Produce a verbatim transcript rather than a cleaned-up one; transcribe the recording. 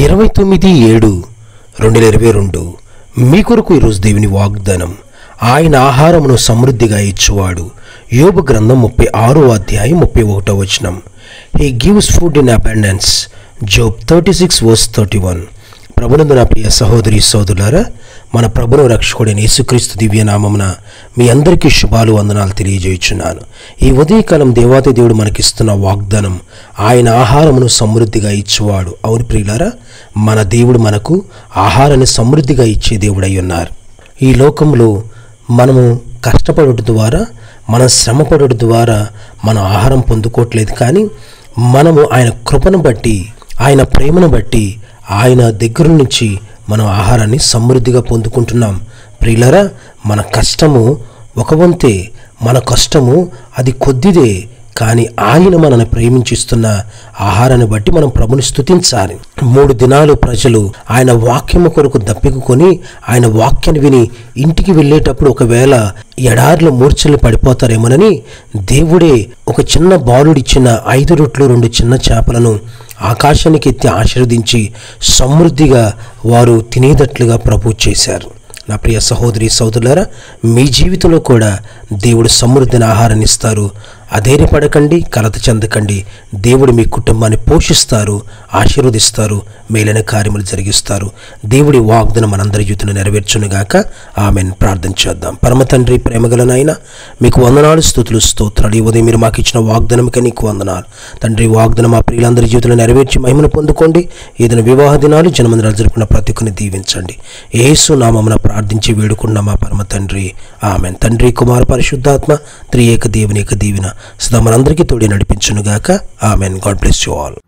ఇరవై తొమ్మిది ఏడు రెండు వేల ఇరవై రెండు మీ కొరకు ఈరోజు దేవుని వాగ్దానం. ఆయన ఆహారమును సమృద్ధిగా ఇచ్చువాడు. యోబు గ్రంథం ముప్పై ఆరో అధ్యాయం ముప్పై ఒకటో వచనం. He gives food in abundance. Job thirty six verse thirty one. ప్రభునందు నా ప్రియ సహోదరి సోదరులారా, మన ప్రభును రక్షకుడైన యేసుక్రీస్తు దివ్యనామమున మీ అందరికీ శుభాలు వందనాలు తెలియజేయుచున్నాను. ఈ ఉదయకాలం దేవాతి దేవుడు మనకిస్తున్న వాగ్దానం, ఆయన ఆహారమును సమృద్ధిగా ఇచ్చేవాడు. అవును ప్రియులారా, మన దేవుడు మనకు ఆహారాన్ని సమృద్ధిగా ఇచ్చే దేవుడై ఉన్నారు. ఈ లోకంలో మనము కష్టపడటం ద్వారా, మనం శ్రమపడటం ద్వారా మనం ఆహారం పొందుకోవట్లేదు. కానీ మనము ఆయన కృపను బట్టి, ఆయన ప్రేమను బట్టి, ఆయన దగ్గర నుంచి మనం ఆహారాన్ని సమృద్ధిగా పొందుకుంటున్నాం. ప్రియులారా, మన కష్టము ఒక వంతే, మన కష్టము అది కొద్దిదే. కానీ ఆయన మనల్ని ప్రేమించిస్తున్న ఆహారాన్ని బట్టి మనం ప్రభుని స్తుతించాలి. మూడు దినాలు ప్రజలు ఆయన వాక్యము కొరకు దప్పికొని ఆయన వాక్యాన్ని విని ఇంటికి వెళ్ళేటప్పుడు ఒకవేళ ఎడారిలో మూర్ఛలు పడిపోతారేమోనని దేవుడే ఒక చిన్న బాలుడిచ్చిన ఐదు రొట్లు రెండు చిన్న చేపలను ఆకాశానికి ఎత్తి ఆశీర్వదించి సమృద్ధిగా వారు తినేటట్లుగా ప్రభు చేశారు. నా ప్రియ సహోదరి సోదరులారా, మీ జీవితంలో కూడా దేవుడు సమృద్ధిని ఆహారాన్ని ఇస్తారు. అధైర్యపడకండి, కలత చెందకండి. దేవుడు మీ కుటుంబాన్ని పోషిస్తారు, ఆశీర్వదిస్తారు, మేలైన కార్యములు జరిగిస్తారు. దేవుడి వాగ్దానం మనందరి జీవితంలో నెరవేర్చునుగాక. ఆమెన్. ప్రార్థన చేద్దాం. పరమ తండ్రి, ప్రేమగల నాయన, మీకు వందనాలు, స్తుతులు, స్తోత్రాలు. ఈ ఉదయం మీరు మాకు ఇచ్చిన వాగ్దానంకే నీకు వందనాలు తండ్రి. వాగ్దానం మా ప్రియులందరి జీవితంలో నెరవేర్చి మహిమను పొందుకోండి. ఏదైనా వివాహ దినాలు, జన్మదినాలు జరుపుకున్న ప్రతి ఒక్కరిని దీవించండి. యేసు నామమున ప్రార్థించి వేడుకున్న మా పరమ తండ్రి. ఆమెన్. తండ్రి, కుమార, పరిశుద్ధాత్మ త్రియేక దేవుని యొక్క దీవెన సదా మనందరికీ తోడి నడిపించునుగాక. Amen. God bless you all.